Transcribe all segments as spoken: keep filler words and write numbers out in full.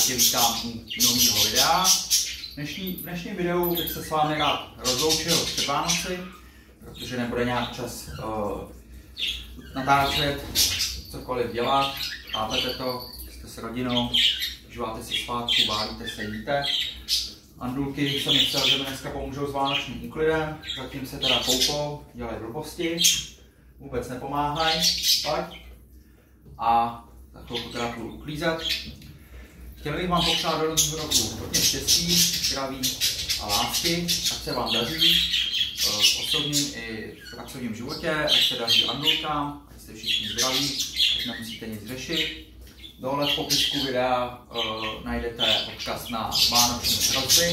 tě vítám u nového videa. V dnešní, v dnešním videu bych se s vámi rád rozloučil před Vánoci, protože nebude nějak čas uh, natáčet, cokoliv dělat. Chápete to, jste s rodinou, užíváte si svátku, válíte se, jíte. Andulky jsem myslel, že mi dneska pomůžou s vánočním úklidem, zatím se teda koupou, dělají blbosti, vůbec nepomáhají, tak. A tak chvilku teda budu uklízet. Chtěl bych vám popřát do nového roku hodně štěstí, zdraví a lásky, ať se vám daří v osobním i v pracovním životě, ať se daří Andulkám, ať jste všichni zdraví, ať nemusíte nic řešit. Dole v popisku videa uh, najdete odkaz na vánoční hrozby.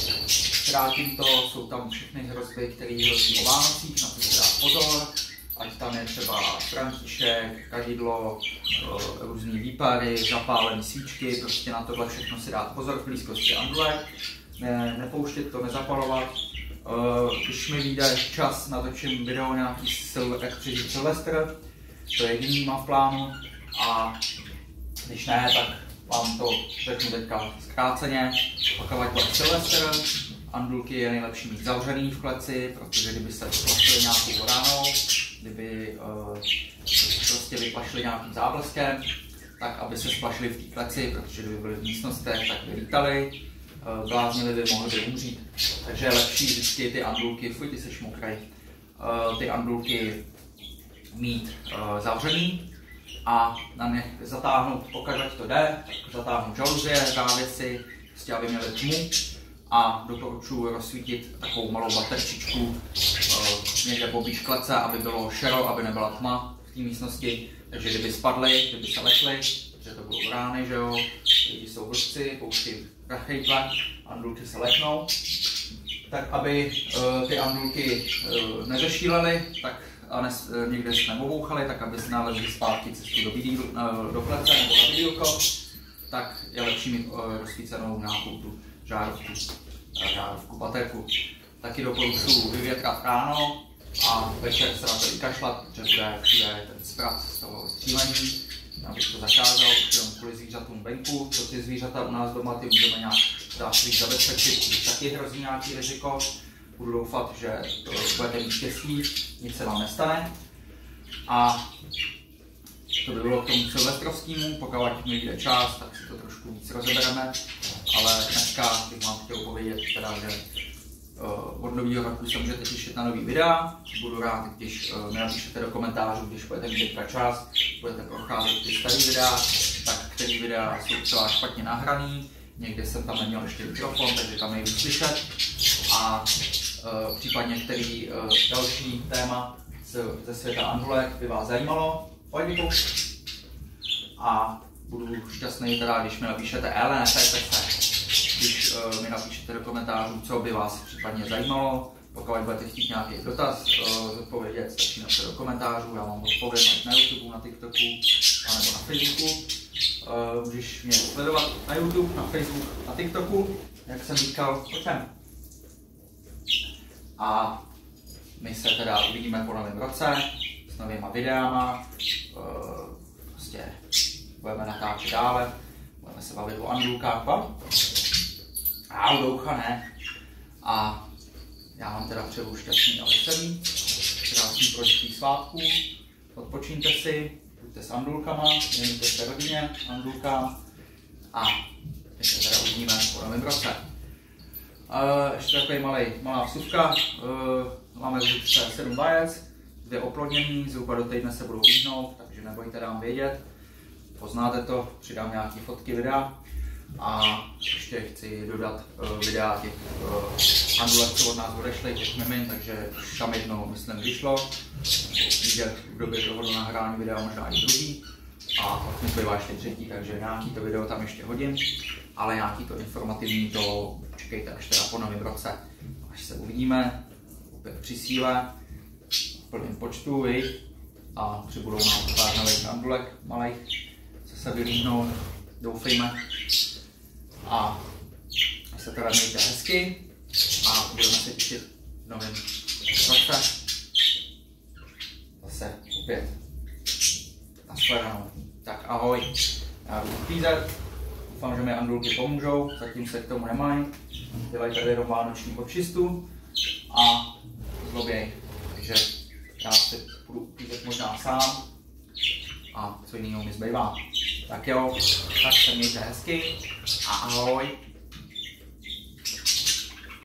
Krátím to, jsou tam všechny hrozby, které hrozí o Vánocích, na to si dát pozor. Ať tam je třeba František, kadidlo, uh, různý výpary, zapálené svíčky, prostě na tohle všechno si dát pozor v blízkosti Andulek. Ne, nepouštět to, nezapalovat. Uh, když mi vyjde čas, natočím video nějaký sil, jak přežít Silvestr, to je jediný mám v plánu. A když ne, tak vám to řeknu teďka zkráceně. Pokud bude Silvestr, Andulky je nejlepší mít zavřený v kleci, protože kdyby se vyplašili nějakou ránou, kdyby uh, prostě vyplašili nějakým zábleskem, tak aby se splašili v té kleci, protože kdyby byli v místnostech, tak by lítali, uh, bláznili by, mohli by umřít. Takže je lepší vždycky ty Andulky, fuj, ty seš mokrej, uh, ty Andulky mít uh, zavřený a na ně zatáhnout, pokud to jde, zatáhnout žaluzie, závěsy, prostě aby měli tmu. A doporučuji rozsvítit takovou malou baterčičku uh, někde poblíž klece, aby bylo šero, aby nebyla tma v té místnosti. Takže kdyby spadly, kdyby se lekly, protože to budou rány, že jo, lidi jsou vlčci, pouští rachejtle, andulky se leknou. Tak aby uh, ty andulky uh, nezešílely, tak a nes, uh, někde se nebobouchaly, tak aby se nalezli zpátky cestu do, bídí, uh, do klece nebo na bídílko, tak je lepší mít uh, rozsvícenou nějakou tu žárovku, žárovku, baterku. Taky doporučuji vyvětrat ráno a večer se na to vykašlat, protože bude všude ten smrad z toho střílení. Abych to zakázal, jenom kvůli zvířatům venku. Pro ty zvířata u nás doma ty můžeme nějak dát svých zabezpečit, když taky hrozí nějaký riziko. Budu doufat, že to budete mít štěstí, nic se vám nestane. A to by bylo k tomu silvestrovskému, pokud mi jde čas, tak si to trošku víc rozebereme, ale dneska bych vám chtěl povědět, teda, že uh, od nového roku se můžete těšit na nový videa. Budu rád, když uh, mi napíšete do komentářů, když budete mít teďka čas, budete procházet ty staré videa, tak který videa jsou celá špatně nahraný, někde jsem tam neměl ještě mikrofon, takže tam nejvíc slyšet a uh, případně který uh, další téma ze světa Andulek by vás zajímalo. Pojď vypouštět. A budu šťastný teda, když mi napíšete, ale netajte se, když uh, mi napíšete do komentářů, co by vás případně zajímalo. Pokud budete chtít nějaký dotaz uh, zodpovědět, stačí napsat do komentářů, já vám odpovím na YouTube, na TikToku anebo na Facebooku. Uh, můžeš mě sledovat na YouTube, na Facebooku, na TikToku, jak jsem říkal, o čem. A my se teda uvidíme po novém roce s novýma videama, uh, prostě budeme natáčet dále, budeme se bavit o Andulkách, a o doucha ne. A já vám teda přeju šťastný a veselý, krásný prožití svátků, odpočíňte si, buďte s Andulkama, věnujte se rodině, Andulkám a my se teda uvidíme po novém roce. Uh, ještě takový malý, malá vsuvka, uh, máme zde sedm vajec, dvě oplodnění, zhruba do týdne se budou líhnout, takže nebojte, dám vědět. Poznáte to, přidám nějaké fotky, videa. A ještě chci dodat uh, videa těch uh, Andulek, co od nás odešly, těch mimin, takže tam jedno, myslím, vyšlo. Vidět v době toho nahrání videa možná i druhý. A pak mi zbývá ještě třetí, takže nějaký to video tam ještě hodím. Ale nějaký to informativní to čekejte až teda po novém roce. Až se uvidíme, opět při síle, v plném počtu, viď? A přibudou nám pár nových Andulek malých, co se vylíhnou, doufejme. A se teda mějte hezky a budeme se těšit v novém roce. Zase opět. Nashledanou. Tak ahoj. Já budu uklízet Doufám, že mi andulky pomůžou, zatím se k tomu nemají. Dělají tady jenom vánoční očistu a zloběj. Takže já si budu uklízet možná sám a co jiného mi zbývá. Tak jo, tak se mějte hezky a ahoj.